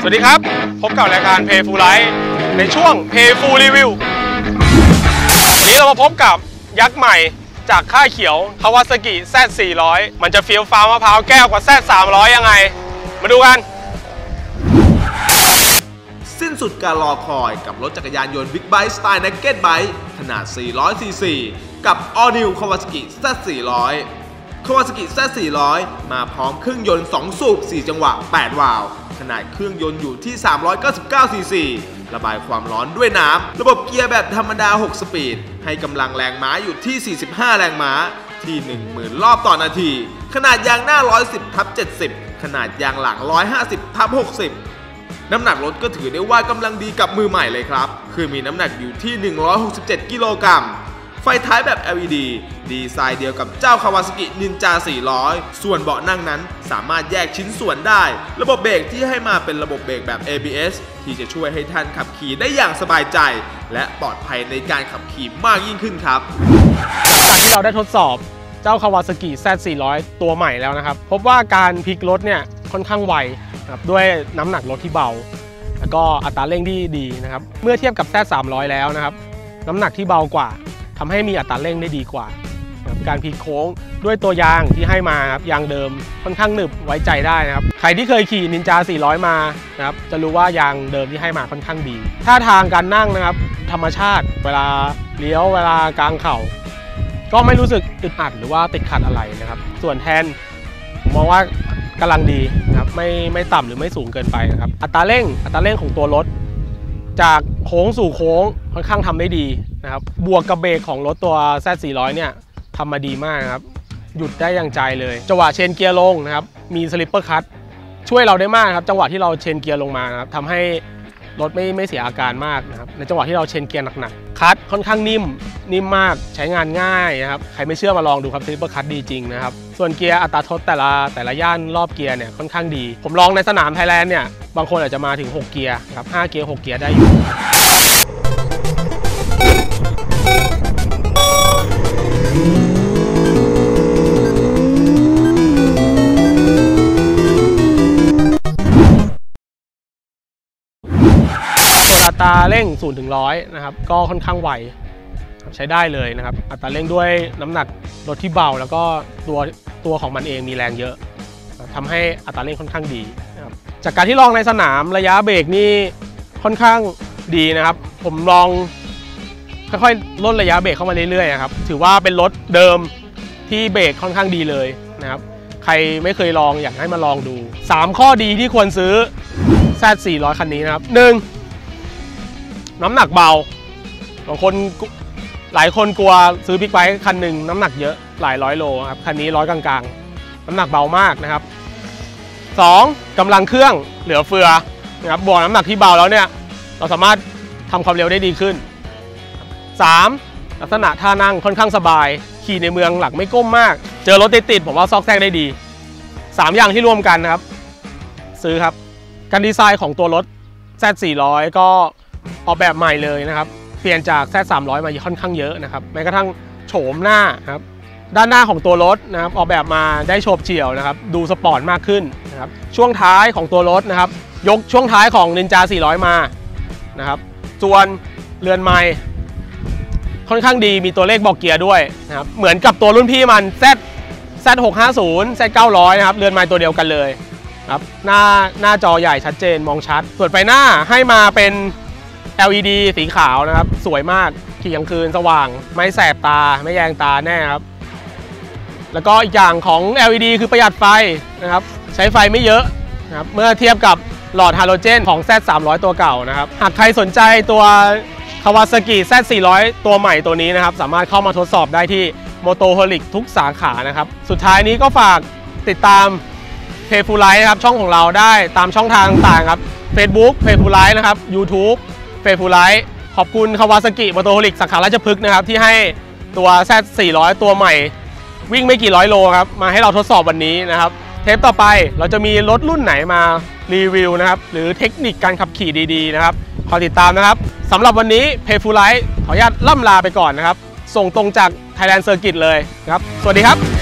สวัสดีครับพบกับรายการ Playful Life ในช่วง Playful Review วันนี้เรามาพบกับยักษ์ใหม่จากค่ายเขียว Kawasaki Z400 มันจะเฟี้ยวฟ้าวมะพร้าวแก้วกว่า Z300 ยังไงมาดูกันสิ้นสุดการรอคอยกับรถจักรยานยนต์บิ๊กไบค์สไตล์ Naked Bike ขนาด 400cc กับ All New Kawasaki Z400 Kawasaki Z400 มาพร้อมเครื่องยนต์2สูบ4จังหวะ8วาล์วขนาดเครื่องยนต์อยู่ที่399cc ระบายความร้อนด้วยน้ำระบบเกียร์แบบธรรมดา6สปีดให้กำลังแรงม้าอยู่ที่45แรงม้าที่ 10,000 รอบต่อนาทีขนาดยางหน้า 110/70 ขนาดยางหลัง 150/60 น้ำหนักรถก็ถือได้ว่ากำลังดีกับมือใหม่เลยครับคือมีน้ำหนักอยู่ที่167กิโลกรัมไฟท้ายแบบ LED ดีไซน์เดียวกับเจ้า Kawasaki Ninja 400 ส่วนเบาะนั่งนั้นสามารถแยกชิ้นส่วนได้ระบบเบรกที่ให้มาเป็นระบบเบรกแบบ ABS ที่จะช่วยให้ท่านขับขี่ได้อย่างสบายใจและปลอดภัยในการขับขี่มากยิ่งขึ้นครับจากที่เราได้ทดสอบเจ้า Kawasaki Z400 ตัวใหม่แล้วนะครับพบว่าการพลิกรถเนี่ยค่อนข้างไวครับด้วยน้ำหนักรถที่เบาแล้วก็อัตราเร่งที่ดีนะครับเมื่อเทียบกับ Z300 แล้วนะครับน้ำหนักที่เบากว่าทำให้มีอัตราเร่งได้ดีกว่าการพลิกโค้งด้วยตัวยางที่ให้มาครับยางเดิมค่อนข้างหนึบไว้ใจได้นะครับใครที่เคยขี่ Ninja 400 มานะครับจะรู้ว่ายางเดิมที่ให้มาค่อนข้างดีท่าทางการนั่งนะครับธรรมชาติเวลาเลี้ยวเวลากางเข่าก็ไม่รู้สึกอึดอัดหรือว่าติดขัดอะไรนะครับส่วนแทนมองว่ากำลังดีนะครับไม่ต่ำหรือไม่สูงเกินไปนะครับอัตราเร่งของตัวรถจากโค้งสู่โค้งค่อนข้างทำได้ดีนะครับบวกกับเบรกของรถตัว Z400 เนี่ยทำมาดีมากนะครับหยุดได้อย่างใจเลยจังหวะเชนเกียร์ลงนะครับมีสลิปเปอร์คัทช่วยเราได้มากครับจังหวะที่เราเชนเกียร์ลงมานะครับทำให้รถไม่เสียอาการมากนะครับในจังหวะที่เราเชนเกียร์หนักๆคัทค่อนข้างนิ่มมากใช้งานง่ายนะครับใครไม่เชื่อมาลองดูครับสลิปเปอร์คัทดีจริงนะครับส่วนเกียร์อัตราทดแต่ละย่านรอบเกียร์เนี่ยค่อนข้างดีผมลองในสนามไทยแลนด์เนี่ยบางคนอาจจะมาถึง6เกียร์ครับ5เกียร์6เกียร์ได้อยู่อัตราเร่ง0 ถึง 100นะครับก็ค่อนข้างไวใช้ได้เลยนะครับอัตราเร่งด้วยน้ำหนักรถที่เบาแล้วก็ตัวของมันเองมีแรงเยอะทำให้อัตราเร่งค่อนข้างดีนะครับจากการที่ลองในสนามระยะเบรกนี่ค่อนข้างดีนะครับผมลองค่อยๆลดระยะเบรกเข้ามาเรื่อยๆนะครับถือว่าเป็นรถเดิมที่เบรกค่อนข้างดีเลยนะครับใครไม่เคยลองอยากให้มาลองดู3ข้อดีที่ควรซื้อ Z400 คันนี้นะครับ1น้ำหนักเบาหลายคนกลัวซื้อบิ๊กไบค์คันหนึ่งน้ำหนักเยอะหลายร้อยโลครับคันนี้100กลางๆน้ำหนักเบามากนะครับ2กำลังเครื่องเหลือเฟือนะครับบวกน้ำหนักที่เบาแล้วเนี่ยเราสามารถทำความเร็วได้ดีขึ้น3ลักษณะท่านั่งค่อนข้างสบายขี่ในเมืองหลักไม่ก้มมากเจอรถติดผมว่าซอกแซกได้ดี3อย่างที่รวมกันนะครับซื้อครับการดีไซน์ของตัวรถ Z400 ก็ออกแบบใหม่เลยนะครับเปลี่ยนจาก Z300 มาค่อนข้างเยอะนะครับแม้กระทั่งโฉมหน้าครับด้านหน้าของตัวรถนะครับออกแบบมาได้โฉบเฉี่ยวนะครับดูสปอร์ตมากขึ้นนะครับช่วงท้ายของตัวรถนะครับยกช่วงท้ายของ Ninja 400 มานะครับส่วนเรือนไม้ค่อนข้างดีมีตัวเลขบอกเกียร์ด้วยนะครับเหมือนกับตัวรุ่นพี่มัน Z650 Z900 นะครับเรือนไม้ตัวเดียวกันเลยครับหน้าจอใหญ่ชัดเจนมองชัดส่วนไฟหน้าให้มาเป็น LED สีขาวนะครับสวยมากขี่กลางคืนสว่างไม่แสบตาไม่แยงตาแน่ครับแล้วก็อีกอย่างของ LED คือประหยัดไฟนะครับใช้ไฟไม่เยอะนะครับเมื่อเทียบกับหลอดฮาโลเจนของ Z300 ตัวเก่านะครับหากใครสนใจตัว Kawasaki Z400 ตัวใหม่ตัวนี้นะครับสามารถเข้ามาทดสอบได้ที่ Motoholic ทุกสาขานะครับสุดท้ายนี้ก็ฝากติดตาม Playful Life ครับช่องของเราได้ตามช่องทางต่างๆครับ Facebook Playful Life นะครับ YouTube Playful Life ขอบคุณ Kawasaki Motoholic สาขาราชพฤกษ์นะครับที่ให้ตัว Z400 ตัวใหม่วิ่งไม่กี่ร้อยโลครับมาให้เราทดสอบวันนี้นะครับเทปต่อไปเราจะมีรถรุ่นไหนมารีวิวนะครับหรือเทคนิคการขับขี่ดีๆนะครับขอติดตามนะครับสำหรับวันนี้ Playful Life ขออนุญาตล่ำลาไปก่อนนะครับส่งตรงจาก Thailand Circuit เลยนะครับสวัสดีครับ